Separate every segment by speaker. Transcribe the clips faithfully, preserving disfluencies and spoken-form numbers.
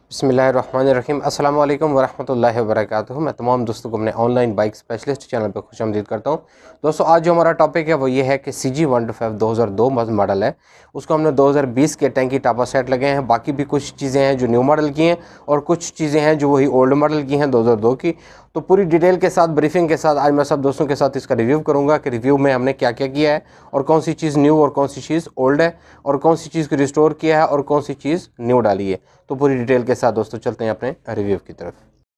Speaker 1: बिस्मिल्लाहिर्रहमानिर्रहीम अस्सलाम वालेकुम वरहमतुल्लाहि वबरकातुहू। मैं तमाम दोस्तों को अपने ऑनलाइन बाइक स्पेशलिस्ट चैनल पर खुशामदीद करता हूं। दोस्तों आज जो हमारा टॉपिक है वो ये है कि C G one two five दो हज़ार दो मॉडल है, उसको हमने दो हज़ार बीस के टैंकी टापा सेट लगे हैं। बाकी भी कुछ चीज़ें हैं जो न्यू मॉडल की हैं और कुछ चीज़ें हैं जो वही ओल्ड मॉडल की हैं दो हज़ार दो की। तो पूरी डिटेल के साथ, ब्रीफिंग के साथ आज मैं सब दोस्तों के साथ इसका रिव्यू करूंगा कि रिव्यू में हमने क्या क्या किया है और कौन सी चीज़ न्यू और कौन सी चीज़ ओल्ड है और कौन सी चीज़ को रिस्टोर किया है और कौन सी चीज़ न्यू डाली है। तो पूरी डिटेल के साथ दोस्तों चलते हैं अपने रिव्यू की तरफ।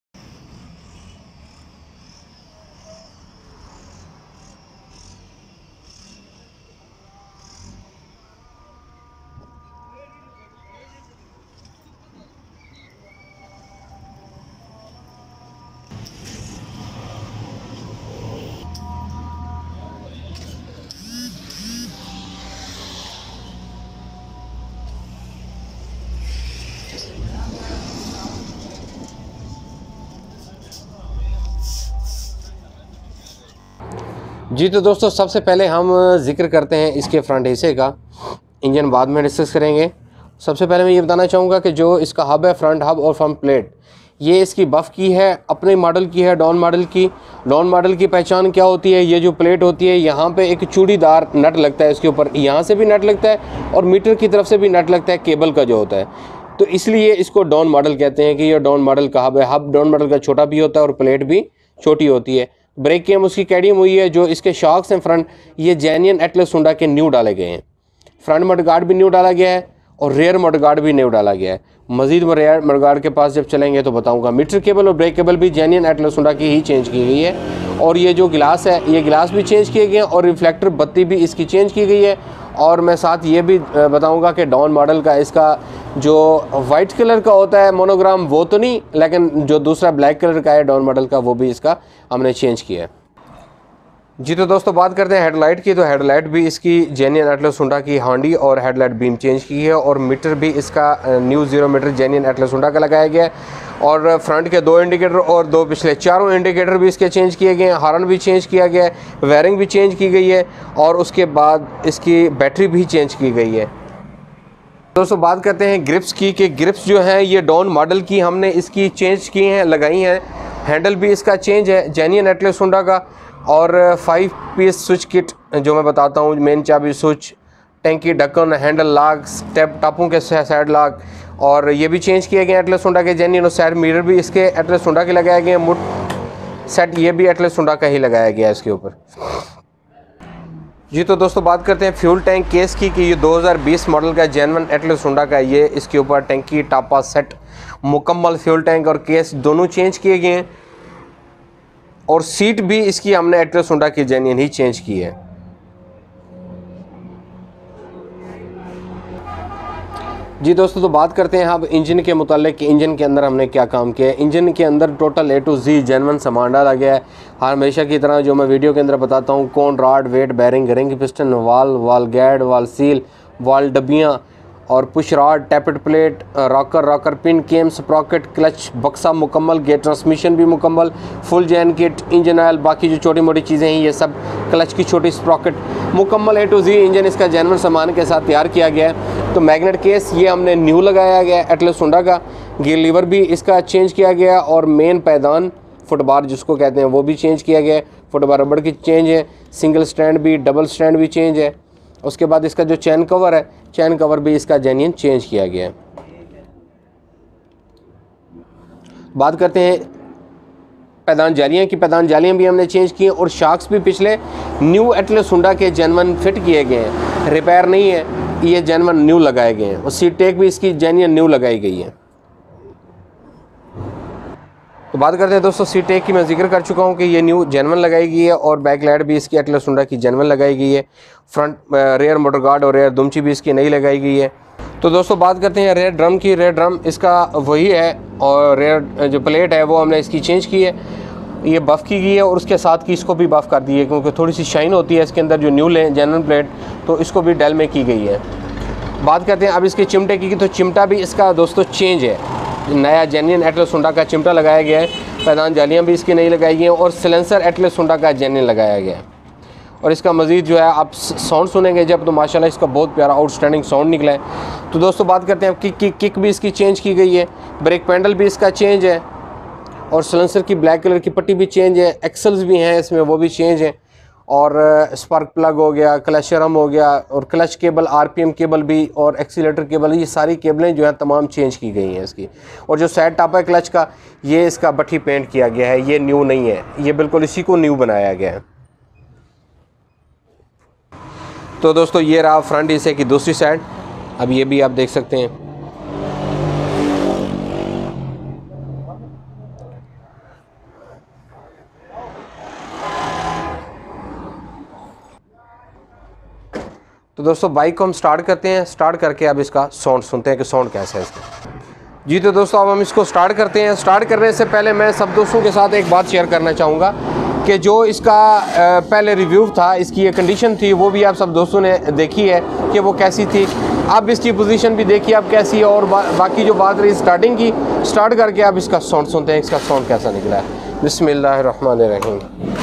Speaker 1: जी तो दोस्तों सबसे पहले हम जिक्र करते हैं इसके फ्रंट हिस्से का, इंजन बाद में डिस्कस करेंगे। सबसे पहले मैं ये बताना चाहूँगा कि जो इसका हब है, फ्रंट हब और फ्रंट प्लेट, ये इसकी बफ़ की है, अपने मॉडल की है, डॉन मॉडल की। डॉन मॉडल की पहचान क्या होती है, ये जो प्लेट होती है यहाँ पे एक चूड़ीदार नट लगता है, इसके ऊपर यहाँ से भी नट लगता है और मीटर की तरफ से भी नट लगता है, केबल का जो होता है। तो इसलिए इसको डॉन मॉडल कहते हैं कि ये डॉन मॉडल का हब है। हब डॉन मॉडल का छोटा भी होता है और प्लेट भी छोटी होती है। ब्रेक कैम उसकी कैडियम हुई है। जो इसके शॉक्स हैं फ्रंट, ये जेन्युइन एटलस होंडा के न्यू डाले गए हैं। फ्रंट मडगार्ड भी न्यू डाला गया है और रेयर मडगार्ड भी न्यू डाला गया है। मजीद रेयर मडगार्ड के पास जब चलेंगे तो बताऊंगा। मीटर केबल और ब्रेक केबल भी जेन्युइन एटलस होंडा की ही चेंज की गई है। और ये जो गिलास है, ये गिलास भी चेंज किए गए हैं और रिफ्लेक्टर बत्ती भी इसकी चेंज की गई है। और मैं साथ ये भी बताऊंगा कि डॉन मॉडल का इसका जो वाइट कलर का होता है मोनोग्राम, वो तो नहीं, लेकिन जो दूसरा ब्लैक कलर का है डॉन मॉडल का, वो भी इसका हमने चेंज किया है। जी तो दोस्तों बात करते हैं हेडलाइट की। तो हेडलाइट भी इसकी जेन्युइन एटलस होंडा की हांडी और हेडलाइट बीम चेंज की है और मीटर भी इसका new zero meter genuine Atlas Honda का लगाया गया है। और फ्रंट के दो इंडिकेटर और दो पिछले चारों इंडिकेटर भी इसके चेंज किए गए हैं। हॉर्न भी चेंज किया गया है, वायरिंग भी चेंज की गई है और उसके बाद इसकी बैटरी भी चेंज की गई है। दोस्तों बात करते हैं ग्रिप्स की कि ग्रिप्स जो हैं ये डॉन मॉडल की हमने इसकी चेंज की हैं, लगाई हैं। हैंडल भी इसका चेंज है जेन्युइन एटलस होंडा का। और फाइव पीस स्विच किट जो मैं बताता हूँ, मेन चाबी स्विच, टैंकी ढक्कन, हैंडल लॉक, स्टेप टापों के साइड लॉक, और ये भी चेंज किए गए एटलस होंडा के जेन्युइन। और साइड मिरर भी इसके एटलस होंडा के लगाए गए हैं। मुट सेट ये भी एटलस होंडा का ही लगाया गया है इसके ऊपर। जी तो दोस्तों बात करते हैं फ्यूल टैंक केस की कि ये दो हज़ार बीस मॉडल का जेन्युइन एटलस होंडा का, ये इसके ऊपर टैंकी टापा सेट, मुकम्मल फ्यूल टैंक और केस दोनों चेंज किए गए हैं। और सीट भी इसकी हमने एटलस होंडा की जेन्युइन ही चेंज की है। जी दोस्तों तो बात करते हैं अब इंजन के मुतालिक कि इंजन के अंदर हमने क्या काम किया है। इंजन के अंदर total A to Z genuine सामान डाला गया है। हर हमेशा की तरह जो मैं वीडियो के अंदर बताता हूँ, कौन rod, weight, bearing, ring piston, valve, valve guide, valve seal, valve डब्बियाँ और push rod, tappet plate, rocker, rocker pin, cam, sprocket, clutch बक्सा मुकम्मल, गेट ट्रांसमिशन भी मुकम्मल, फुल जैन किट, इंजन ऑयल, बाकी जो छोटी मोटी चीज़ें हैं ये सब, क्लच की छोटी स्प्रॉकेट मुकम्मल ए टू जी इंजन इसका जेन्युइन सामान के साथ तैयार किया गया है। तो मैग्नेट केस ये हमने न्यू लगाया गया है एटलस होंडा का। गियर लीवर भी इसका चेंज किया गया और मेन पैदान फुटबार जिसको कहते हैं वो भी चेंज किया गया है। फुटबार रबड़ की चेंज है, सिंगल स्टैंड भी, डबल स्टैंड भी चेंज है। उसके बाद इसका जो चैन कवर है, चैन कवर भी इसका जेन्युइन चेंज किया गया है। बात करते हैं पैदान जालियाँ की। पैदान जालियाँ भी हमने चेंज की हैं और शॉक्स भी पिछले न्यू एटलस होंडा के जेन्युइन फिट किए गए हैं, रिपेयर नहीं है, ये जेन्युइन न्यू लगाए गए हैं। और सीट टेक भी इसकी जेन्युइन न्यू लगाई गई है। तो बात करते हैं दोस्तों सीट टेक की। मैं जिक्र कर चुका हूँ कि ये न्यू जेन्युइन लगाई गई है और बैक लाइट भी इसकी एटलस होंडा की जेन्युइन लगाई गई है। फ्रंट रेयर मोटर गार्ड और रेयर दुमची भी इसकी नई लगाई गई है। तो दोस्तों बात करते हैं रेयर ड्रम की। रेयर ड्रम इसका वही है और रेयर जो प्लेट है वो हमने इसकी चेंज की है, ये बफ़ की गई है और उसके साथ की इसको भी बफ़ कर दी है क्योंकि थोड़ी सी शाइन होती है इसके अंदर जो न्यू ले जेन्युइन प्लेट, तो इसको भी डेल में की गई है। बात करते हैं अब इसके चिमटे की। तो चिमटा भी इसका दोस्तों चेंज है, नया जेन्युइन एटलस होंडा का चिमटा लगाया गया है। पैदान जालियाँ भी इसकी नई लगाई गई हैं और सिलेंसर एटलस होंडा का जेन्युइन लगाया गया है। और इसका मज़ीद जो है आप साउंड सुनेंगे जब, तो माशाल्लाह इसका बहुत प्यारा आउटस्टैंडिंग साउंड निकला है। तो दोस्तों बात करते हैं किक किक किक भी इसकी चेंज की गई है, ब्रेक पैडल भी इसका चेंज है, और सलेंसर की ब्लैक कलर की पट्टी भी चेंज है, एक्सल्स भी हैं इसमें वो भी चेंज हैं, और स्पार्क प्लग हो गया, क्लच रम हो गया, और क्लच केबल, आरपीएम केबल भी, और एक्सीलेटर केबल, ये सारी केबलें जो हैं तमाम चेंज की गई हैं इसकी। और जो साइड टॉप है क्लच का, ये इसका बट्टी पेंट किया गया है, ये न्यू नहीं है, ये बिल्कुल इसी को न्यू बनाया गया है। तो दोस्तों ये रहा फ्रंट हिस्से की दूसरी साइड, अब ये भी आप देख सकते हैं। तो दोस्तों बाइक को हम स्टार्ट करते हैं, स्टार्ट करके अब इसका साउंड सुनते हैं कि साउंड कैसा है इसका। जी तो दोस्तों अब हम इसको स्टार्ट करते हैं। स्टार्ट करने से पहले मैं सब दोस्तों के साथ एक बात शेयर करना चाहूँगा कि जो इसका पहले रिव्यू था, इसकी ये कंडीशन थी, वो भी आप सब दोस्तों ने देखी है कि वो कैसी थी। अब इसकी पोजीशन भी देखिए अब कैसी है, और बा, बाकी जो बात रही स्टार्टिंग की, स्टार्ट करके अब इसका साउंड सुनते हैं, इसका साउंड कैसा निकला है। बिस्मिल्लाहिर्रहमानिर्रहीम।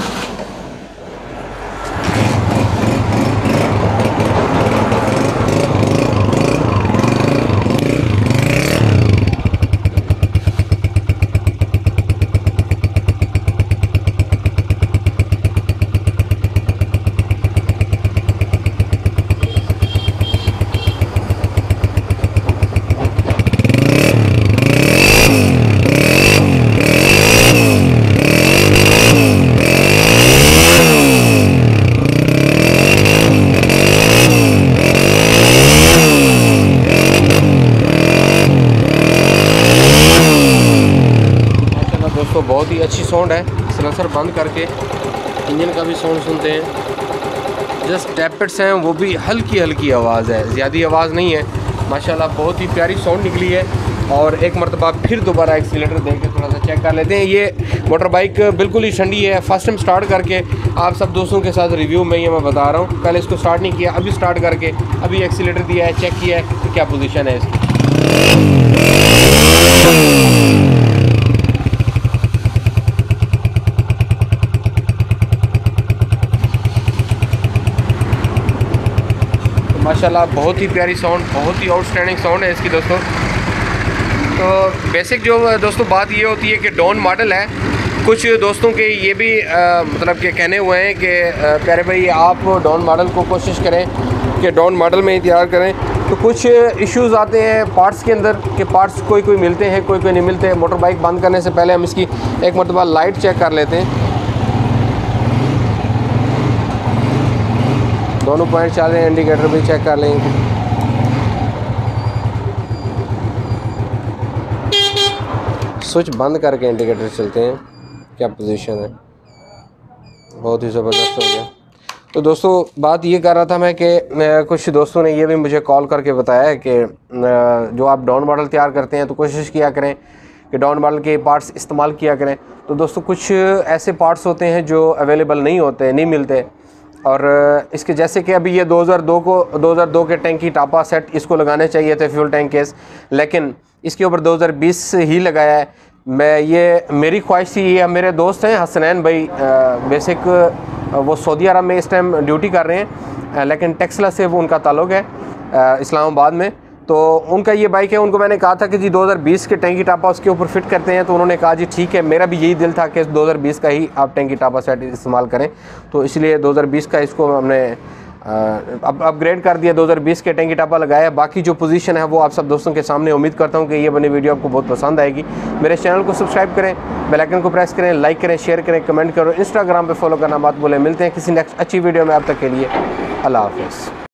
Speaker 1: दोस्तों बहुत ही अच्छी साउंड है। सलेंसर बंद करके इंजन का भी साउंड सुनते हैं। जस्ट टैपेट्स हैं, वो भी हल्की हल्की आवाज़ है, ज़्यादा आवाज़ नहीं है। माशाल्लाह बहुत ही प्यारी साउंड निकली है। और एक मरतबा फिर दोबारा एक्सीलेटर दे के थोड़ा सा चेक कर लेते हैं। ये मोटर बाइक बिल्कुल ही ठंडी है। फर्स्ट टाइम स्टार्ट करके आप सब दोस्तों के साथ रिव्यू में ये मैं बता रहा हूँ। पहले इसको स्टार्ट नहीं किया, अभी स्टार्ट करके अभी एक्सीलेटर दिया है, चेक किया है कि क्या पोजीशन है इसकी। माशाल्लाह बहुत ही प्यारी साउंड, बहुत ही आउटस्टैंडिंग साउंड है इसकी दोस्तों। तो बेसिक जो दोस्तों बात ये होती है कि डॉन मॉडल है। कुछ दोस्तों के ये भी आ, मतलब के कहने हुए हैं कि प्यारे भाई आप डॉन मॉडल को कोशिश करें कि डॉन मॉडल में ही तैयार करें। तो कुछ इश्यूज़ आते हैं पार्ट्स के अंदर के पार्ट्स कोई कोई मिलते हैं, कोई कोई नहीं मिलते। मोटर बाइक बंद करने से पहले हम इसकी एक मरतबा लाइट चेक कर लेते हैं। दोनों पॉइंट चल रहे हैं, इंडिकेटर भी चेक कर लेंगे। स्विच बंद करके इंडिकेटर चलते हैं, क्या पोजीशन है। बहुत ही ज़बरदस्त हो गया। तो दोस्तों बात ये कर रहा था मैं कि कुछ दोस्तों ने ये भी मुझे कॉल करके बताया है कि जो आप डाउन मॉडल तैयार करते हैं तो कोशिश किया करें कि डाउन मॉडल के पार्ट्स इस्तेमाल किया करें। तो दोस्तों कुछ ऐसे पार्ट्स होते हैं जो अवेलेबल नहीं होते, नहीं मिलते। और इसके जैसे कि अभी ये दो हज़ार दो को दो हज़ार दो के टैंक की टापा सेट इसको लगाने चाहिए थे, फ्यूल टैंक केस, लेकिन इसके ऊपर दो हज़ार बीस ही लगाया है। मैं ये मेरी ख्वाहिश थी, ये मेरे दोस्त हैं हसनैन भाई, बेसिक वो सऊदी अरब में इस टाइम ड्यूटी कर रहे हैं, लेकिन टेक्सला से वो उनका ताल्लुक़ है इस्लामाबाद में। तो उनका ये बाइक है, उनको मैंने कहा था कि जी दो हज़ार बीस के टैंकी टापा उसके ऊपर फिट करते हैं। तो उन्होंने कहा जी ठीक है। मेरा भी यही दिल था कि दो हज़ार बीस का ही आप टैंकी टापा सेट इस्तेमाल करें, तो इसलिए दो हज़ार बीस का इसको हमने अब अपग्रेड कर दिया, दो हज़ार बीस के टैंकी टापा लगाया। बाकी जो पोजीशन है वो आप सब दोस्तों के सामने। उम्मीद करता हूँ कि ये बनी वीडियो आपको बहुत पसंद आएगी। मेरे चैनल को सब्सक्राइब करें, बेल आइकन को प्रेस करें, लाइक करें, शेयर करें, कमेंट करें, इंस्टाग्राम पे फॉलो करना मत भूलें। मिलते हैं किसी नेक्स्ट अच्छी वीडियो में, अब तक के लिए अल्लाह हाफ़िज़।